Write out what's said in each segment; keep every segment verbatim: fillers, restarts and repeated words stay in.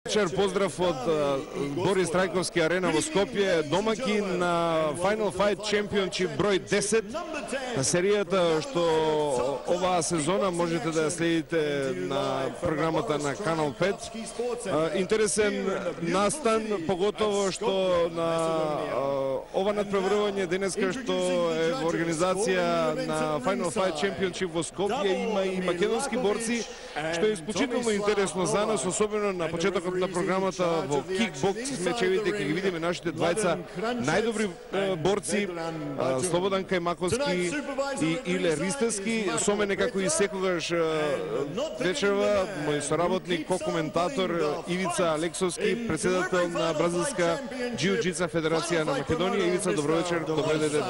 вечер, поздрав од Борис Трајковски арена во Скопје, домакин на Final Fight Championship број десет, на серијата што оваа сезона можете да ја следите на програмата на Канал пет. Интересен настан, поготово што на ова надпреварување денеска што е во организација на Final Fight Championship во Скопје има и македонски борци, што е исклучително интересно за нас, особено на почетокот на програмата во кикбокс мечевите, ќе ги видиме нашите двајца најдобри борци, Слободан Кајмаковски и Иле Ристевски. Со мене како и секогаш вечерва мој соработник, ко-коментатор Ивица Алексовски, председател на Бразилска џиу-џица федерација на Македонија. Ивица, добро вечер, добре дојде.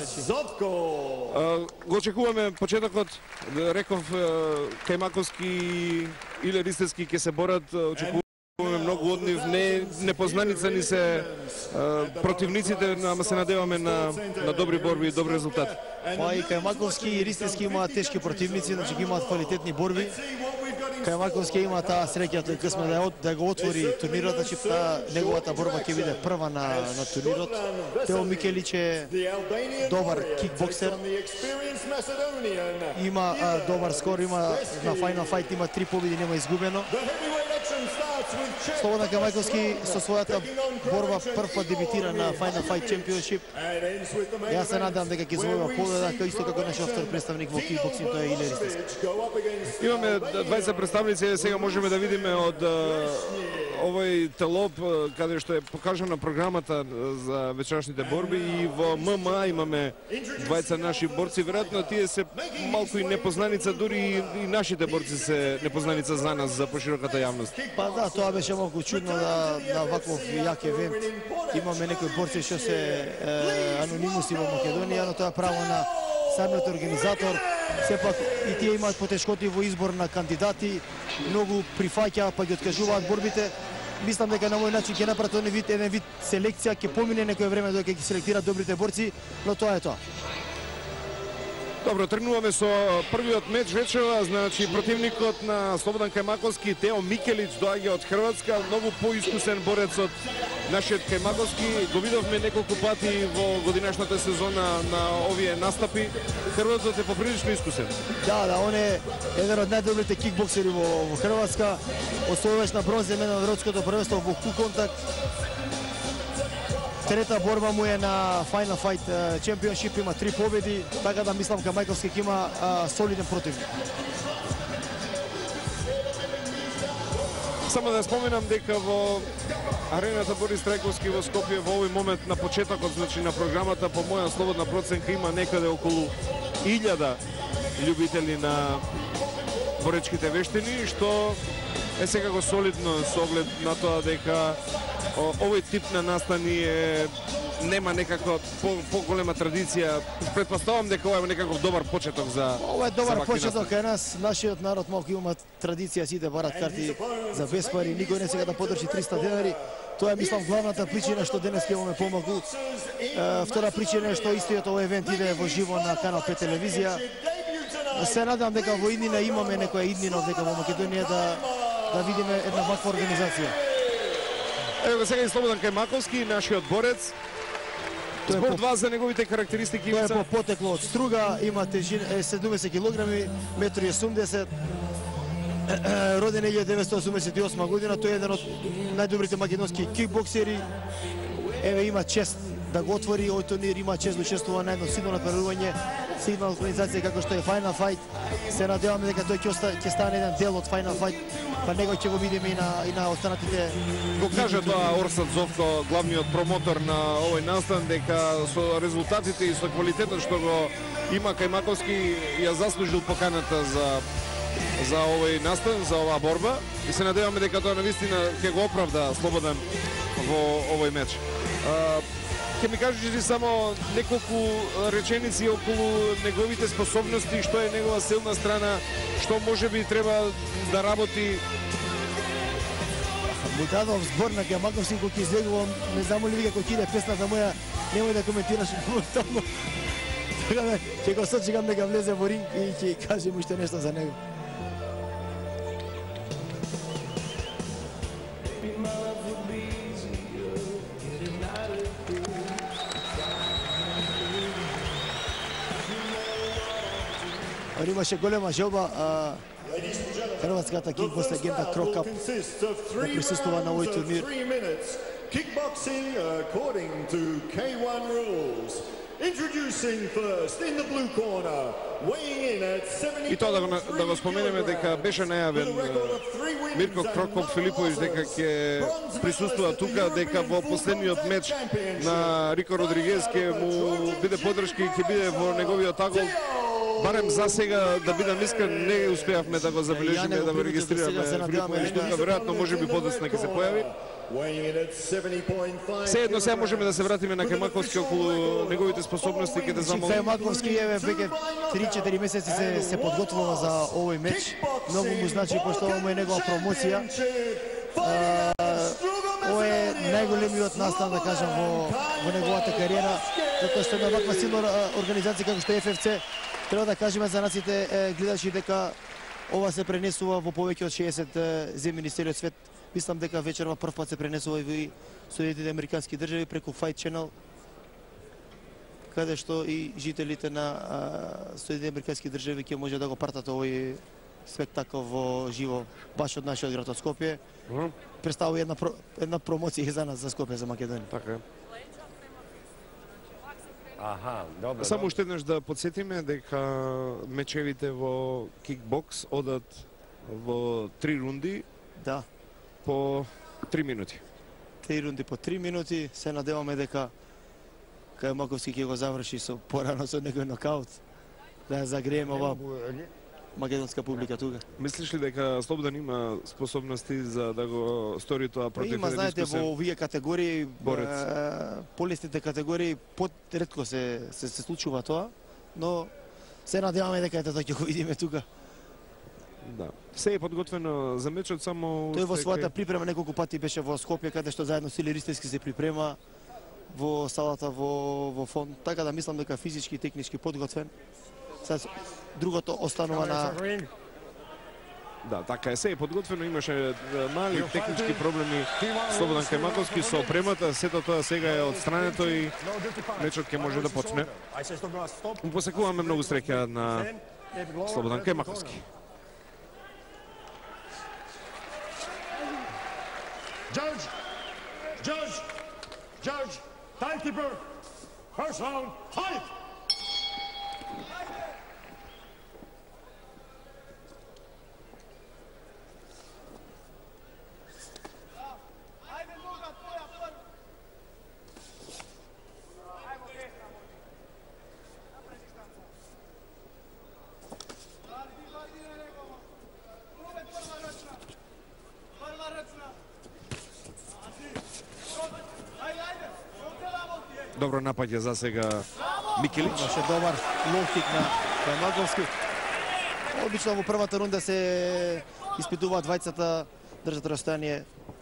Го очекуваме почетокот, реков Кајмаковски и Иле Ристевски ќе се борат, очекуваме многу од нив, не непознаница ни се противниците, ама се надеваме на на добри борби и добри резултати. Па и Кајмаковски и Ристевски имаат тешки противници, значи ги имаат квалитетни борби. Кајмаковски има таа среќа, тој късме да, да го отвори турнирот, значи таа неговата борба ќе биде прва на, на турнирот. Тео Микелич е добар кикбоксер. Има а, добар скор, има на Final Fight има три победи, нема изгубено. Слободан Кајмаковски со својата борба прв пат дебитира на Final Fight Championship. Јас се надам дека ќе завојува победа, како исто како нашиот втор представник во кикбоксинг, тоа е Иле Ристевски. Имаме двајца представници, сега можеме да видиме од овој телоп каде што е покажана програмата за вечерашните борби, и во ММА имаме двајца наши борци. Веројатно тие се малку и непознаница, дури и нашите борци се непознаница за нас, за пошироката јавност. Па да, тоа беше малку чудно да на ваков јак евент имаме некои борци што се е, анонимуси во Македонија, но тоа е право на самиот организатор. Сепак и тие имаат потешкоти во избор на кандидати, многу прифаќаат па ги откажуваат борбите. Мислам дека на мој начин ќе направат еден вид, еден вид селекција, ќе помине некој време додека ќе селектираат добрите борци, но тоа е тоа. Добро, тргнуваме со првиот меч вечерва, значи противникот на Слободан Кајмаковски, Тео Микелич, доаѓа од Хрватска, многу поискусен борец од нашиот Кајмаковски. Го видовме неколку пати во годинашната сезона на овие настапи. Хрватот е поприлично искусен. Да, да, он е еден од најдобрите кикбоксери во, во Хрватска, освојувач на бронзен медал на Европското првенство во ку-контакт. Трета борба му е на Final Fight Championship, има три победи, така да мислам Кајмаковски ќе има а, солиден противник. Само да споменам дека во арената Борис Трајковски во Скопје во овој момент на почетокот, значи на програмата, по моја слободна проценка има некаде околу илјада љубители на боречките вештини, што е секако солидно со оглед на тоа дека овој тип на настани е, нема некаква поголема по традиција. Претпоставам дека ова е некаков добар почеток за ова е добар почеток кај нас. Нашиот народ малку има традиција сите барат карти за без пари, никој не сега да подржи триста денари. Тоа е, мислам, главната причина што денес ќе имаме помалку. Втора причина е што истиот овој евент иде во живо на Канал пет телевизија. Се надам дека во иднина имаме некоја иднина дека во Македонија да да видиме една ваква организација. Ево сега и Слободан Кајмаковски, нашиот борец. Збор два за неговите карактеристики. Тој е по потекло од Струга, има тежина седумдесет килограми, еден и осумдесет. Роден илјада деветстотини осумдесет и осма година, тој е еден од најдобрите македонски кикбоксери. Еве има чест да го отвори овој турнир, има чест да учествува на едно силно надпреварување, силна организација како што е Final Fight. Се надеваме дека тој ќе стане еден дел од Final Fight, па него ќе го видиме и на и на останатите. Го кажа тоа Орсат Зовко, главниот промотор на овој настан, дека со резултатите и со квалитетот што го има Кајмаковски ја заслужил поканата за за овој настан, за оваа борба, и се надеваме дека тоа навистина ќе го оправда Слободан во овој меч. Ќе ми кажеш само неколку реченици околу неговите способности, што е негова силна страна, што можеби треба да работи? Му дадов збор на Кајмаковски кој ќе излегувам, не знам ли вика кој ќе иде песната моја, немој да коментираш моментално. Така да ќе го сочекам дека влезе во ринг и ќе кажем уште нешто за него. Имаше голема желба хрватската кикбокс легенда Кро Кап да присуствува на овој турнир. Kickboxing according to K one rules. Introducing first in the blue corner, weighing in at seventy. И тоа да го, да го споменеме дека беше најавен Мирко Крокоп Филиповиќ дека ќе присуствува тука, дека во последниот меч на Рико Родригес ќе му биде подршка и ќе биде во неговиот агол. Барем за сега, да бидам искрен, не успеавме да го забележиме, да го регистрираме Филиповиќ тука, веројатно можеби подоцна ќе се појави. Се едно сега можеме да се вратиме на Кајмаковски околу неговите способности, ќе да замолим. Кајмаковски еве веќе три-четири месеци се се подготвува за овој меч. Многу му значи пошто ова е негова промоција. Ова е најголемиот настан, да кажам, во во неговата кариера, затоа што на ваква силна организација како што е Еф Еф Це, треба да кажеме за наците гледачи дека ова се пренесува во повеќе од шеесет земји низ целиот свет. Мислам дека вечерва прв пат се пренесува и во Соединетите американски држави преку Fight Channel, каде што и жителите на Соединетите американски држави ќе може да го пратат овој спектакл во живо баш од нашиот град од Скопје. Mm. Представува една една промоција и за нас, за Скопје, за Македонија. Така е. Аха, добро. Само уште еднаш да подсетиме дека мечевите во кикбокс одат во три рунди. Да. По три минути. Три рунди по три минути. Се надеваме дека Кајмаковски ќе го заврши со порано со некој нокаут. Да загрееме ова македонска публика тука. Мислиш ли дека Слободан има способности за да го стори тоа против Има, знаете, во овие категории, полесните категории, потретко се, се се случува тоа, но се надеваме дека ето тоа ќе го видиме тука. Да. Се е подготвено за мечот, само тој во својата припрема неколку пати беше во Скопје, каде што заедно со Илир Ристевски се припрема во салата во во фонд, така да мислам дека физички и технички подготвен. Сега другото останува на... Да, така е, се е подготвено, имаше мали технички проблеми Слободан Кајмаковски со опремата, сето тоа сега е отстрането и мечот ќе може да почне. Посекуваме многу среќа на Слободан Кајмаковски. Judge, judge, judge, timekeeper, first round, fight! Добро напаѓа за сега Микелич. Имаше добар лоу-кик на Кајмаковски. Обично во првата рунда се испитуваат двајцата, држат растојание.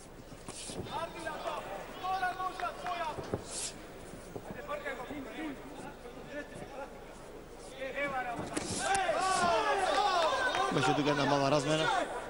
Имаше тука една мала размена.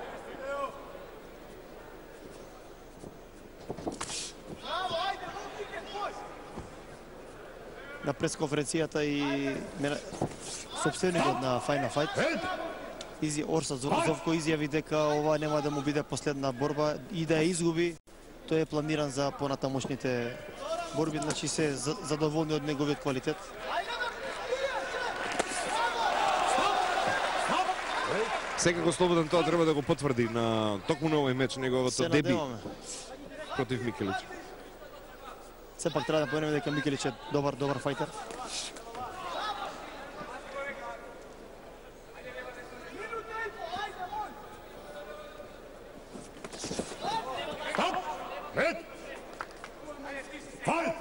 На пресконференцијата и собственикот на Final Fight Изи Орса Зовко изјави дека ова нема да му биде последна борба и да ја изгуби, тој е планиран за понатамошните борби, значи се задоволни од неговиот квалитет. Секако Слободан тоа треба да го потврди на токму на овој меч, неговото деби против Микелич. Сепак треба да поменеме дека Микелич е добар, добар фајтер. Red! Fight!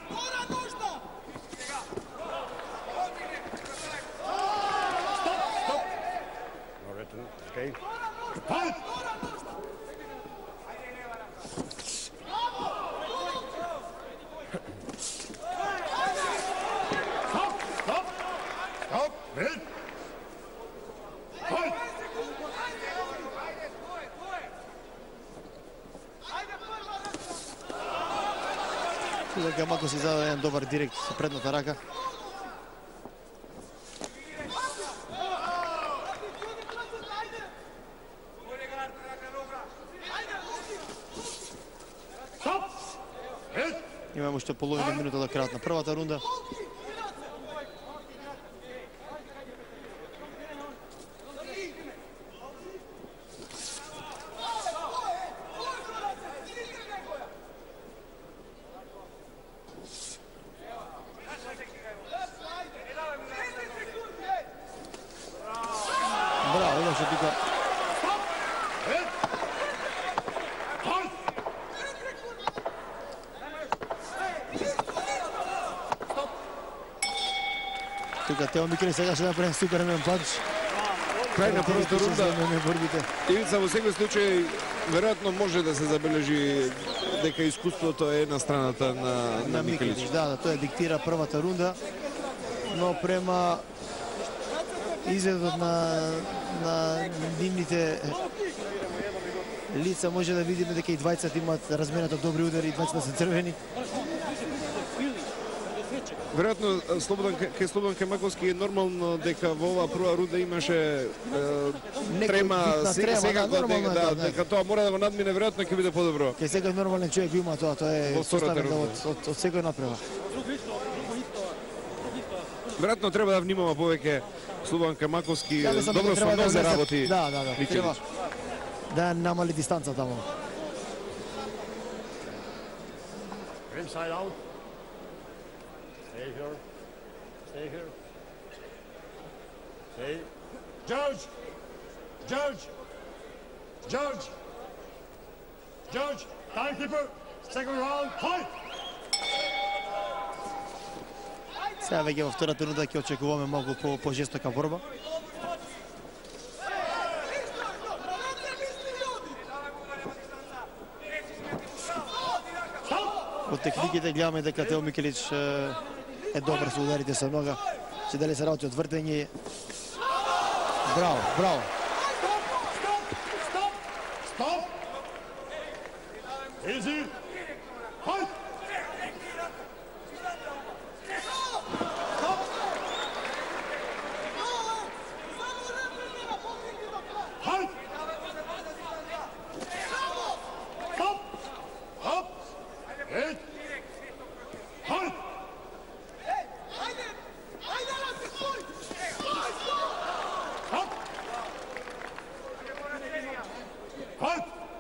Okay. Fight! Тука Камако си зададе еден добар директ со предната рака. Имаме уште половина минута до крајот на првата рунда. Браво, имаше тука. Тука Тео Микелич сега ќе направи супермен панч. Крај на првата рунда. Ивица, во секој случај, веројатно може да се забележи дека искуството е на страната на, на, на Микелич. Да, да, тој диктира првата рунда, но према изгледот на, на нивните лица може да видиме дека и двајцата имаат разменато добри удари, и двајцата се црвени. Веројатно, Слободан, кај Слободан Камаковски е нормално дека во оваа прва рунда имаше е, трема, сега да, дека, да, да, дека тоа мора да го надмине, веројатно ќе биде подобро. Кај секој нормален човек го има тоа, тоа е составено од, од, од секој направа. Веројатно треба да внимава повеќе Слободан Камаковски, Ja, добро со нозе работи. Да, да, да. Треба да намали дистанца таму. Inside out. Stay here. Stay here. Stay. Judge! Judge! Judge! Judge! Timekeeper! Second round, fight! Сега веќе во втората рунда ќе очекуваме малку по пожестока борба. Од техниките гледаме дека Тео Микелич е добар со ударите со нога. Че дали се работи од вртење. Браво, браво. Stop! Stop! Easy! Fight! Fight! Stop! Stop! Eight! Fight! Stop! Fight!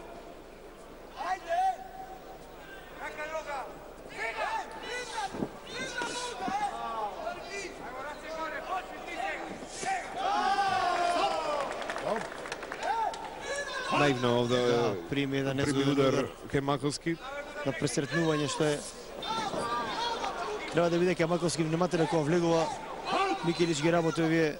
Наивно овде Да, прими еден незгоден удар удар Камаковски. на пресретнување што е. Треба да биде Камаковски внимателен кога влегува. Микелич ги работи овие.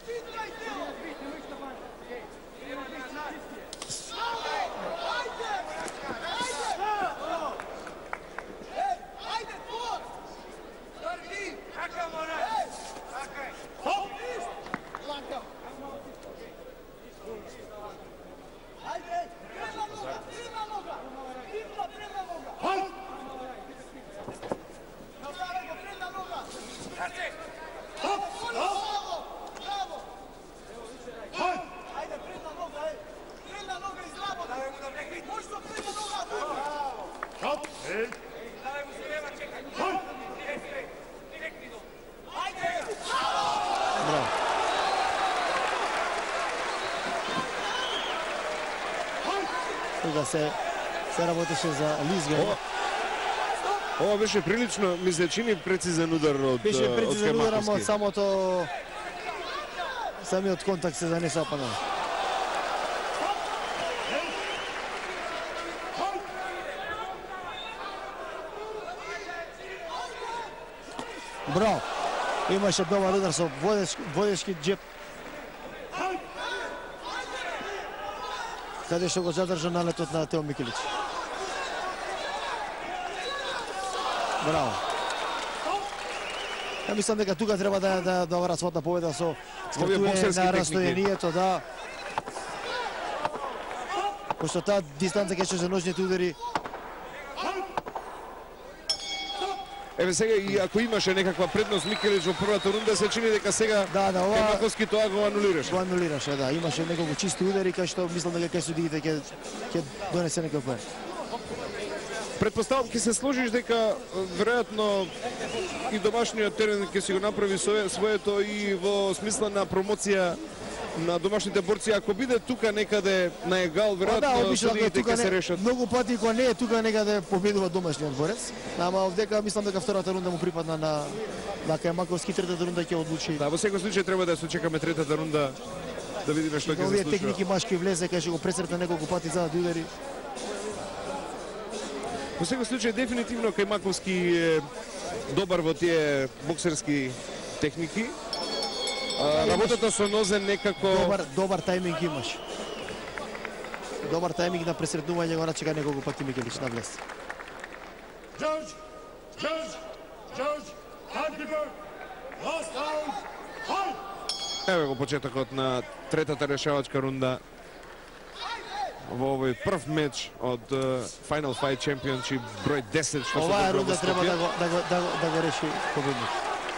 Тука се се работеше за лизга. Ова беше прилично, ми се чини прецизен удар од Беше од прецизен удар, ама Камаковски. од самото самиот контакт се занесе панел. Браво! Имаше добар удар со водешки, водешки джеп. Каде што го задржа налетот на Тео Микелич. Браво. Ја мислам дека тука треба да да да вара свата победа со Овие боксерски на техники. растојанието, да. Пошто таа дистанца ќе се за ножните удари. Еве сега и ако имаше некаква предност Микелич во првата рунда, се чини дека сега Да, да, ова Кајмаковски тоа го анулираше. го анулираше, да. Имаше неколку чисти удари кај што мислам дека кај судиите ќе ќе донесе некој поен. Предпоставам ќе се сложиш дека веројатно и домашниот терен ќе си го направи своето и во смисла на промоција на домашните борци. Ако биде тука некаде на егал, веројатно судиите ќе се решат. Многу пати кога не е тука некаде победува домашниот борец. Ама овдека мислам дека втората рунда му припадна на на Кајмаковски, третата рунда ќе одлучи. Да, во секој случај треба да се чекаме третата рунда да видиме што ќе се случи. случи. Техники машки влезе кај што го пресрета неколку пати за да удари. Во секој случај дефинитивно Кајмаковски е добар во тие боксерски техники. А, работата со нозе некако Добар, добар тајминг имаш. Добар тајминг на пресретнување го начека неколку пати Микелич на влез. Judge, judge, judge, timekeeper, last round, fight! Еве го почетокот на третата решавачка рунда во овој прв меч од uh, Final Fight Championship број десет што се Оваа одигра во рунда треба Скопје. да го да го да го, да го реши победник.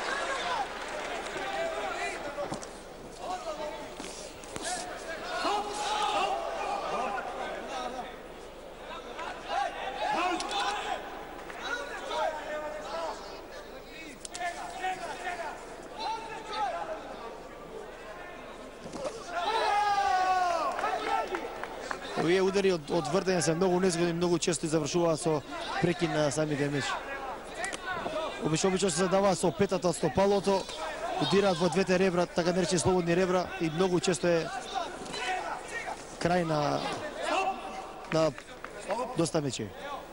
Овие удари од, од вртење се многу незгодни, многу често и завршуваат со прекин на самите мечи. Обично обично се задаваат со петата од стопалото, удираат во двете ребра, така наречени слободни ребра и многу често е крај на на доста мечи.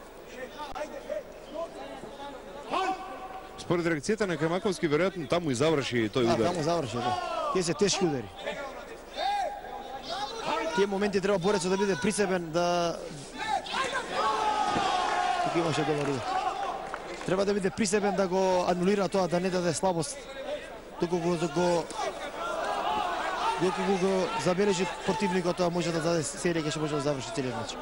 Според реакцијата на Кајмаковски веројатно таму и заврши тој Да, удар. таму заврши, да. Тие се тешки удари. Тие моменти треба борецот да биде прицепен, да... Тука имаше добар удар. Треба да биде прицепен да го анулира тоа, да не даде слабост. Доколку го, го... Доколку го забележи противникот, тоа може да даде серија, ќе може да заврши целиот мач.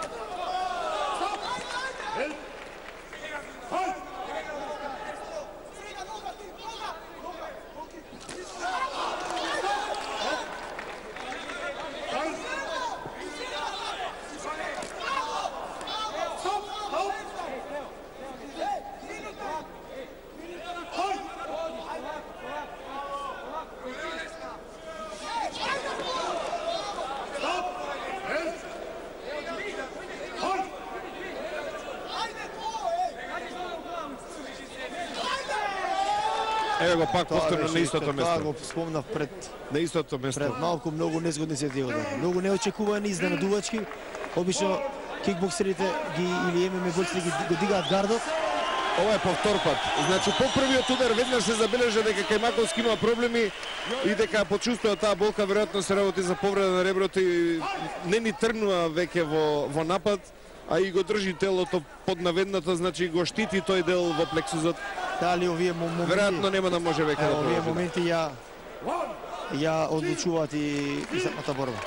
Еве го пак повторно беше на истото Тоа место. го спомнав пред На истото пред место. малку, многу незгодни се тие удари. Многу неочекувани, изненадувачки. Обично кикбоксерите ги или ем ем е борците ги го дигаат гардот. Ова е повтор пат. Значи по првиот удар веднаш се забележа дека Кајмаковски има проблеми и дека почувствува таа болка, веројатно се работи за повреда на реброто и не ни тргнува веќе во во напад, а и го држи телото под наведната, значи го штити тој дел во плексусот. Дали овие моменти Веројатно нема да може веќе Е, да овие продолжи. моменти ја ја одлучуваат и и самата борба.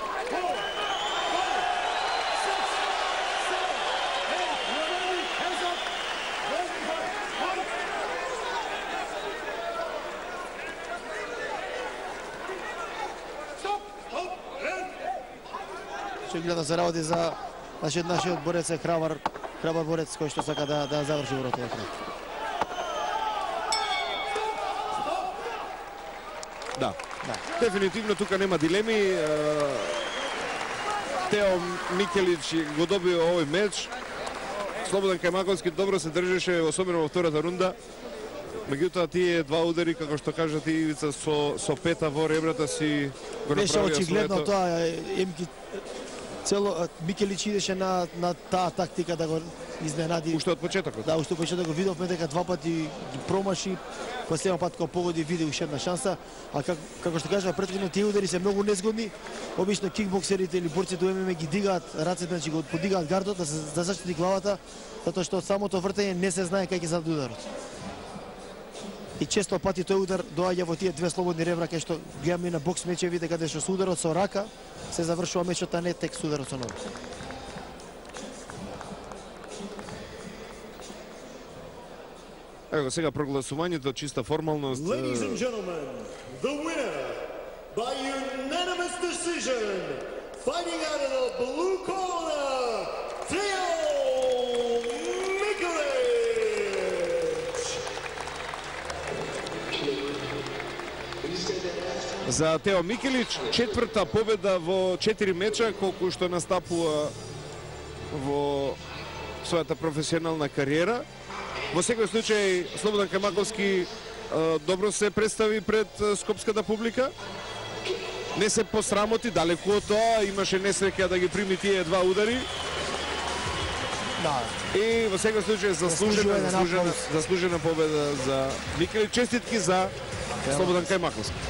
Што гледа се работи за нашиот нашиот борец е храбар, храбар борец кој што сака да да заврши борбата во крај. Да. Дефинитивно тука нема дилеми. Е, Тео Микелич го добива овој меч. Слободан Кајмаковски добро се држеше, особено во втората рунда. Меѓутоа тие два удари, како што кажа ти Ивица, со со пета во ребрата си го Беше направија очигледно своето. тоа, Емки цело Микелич идеше на на таа тактика да го изненади. Уште од почетокот. Да, уште почеток го видовме дека два пати ги промаши, последен пат кога погоди види уште една шанса, а как, како што кажа претходно тие удари се многу незгодни. Обично кикбоксерите или борците во ем ем е ги дигаат рацете, значи го подигаат гардот да се да заштити главата, затоа што од самото вртење не се знае кај ќе зададе ударот. И често пати тој удар доаѓа во тие две слободни ребра кај што гледаме и на бокс мечеви дека каде што со ударот со рака се завршува мечот, а не тек со ударот со нога. Ево сега прогласувањето, чиста формалност. Ladies and gentlemen, the winner by unanimous decision, fighting out of the blue corner, Theo Mikelic. За Тео Микелич, четврта победа во четири меча, колку што настапува во својата професионална кариера. Во секој случај, Слободан Кајмаковски добро се представи пред скопската публика. Не се посрамоти, далеку од тоа, имаше несреќа да ги прими тие два удари. Да. И во секој случај заслужена, заслужена, заслужена победа за Микелич. Честитки за Слободан Кајмаковски.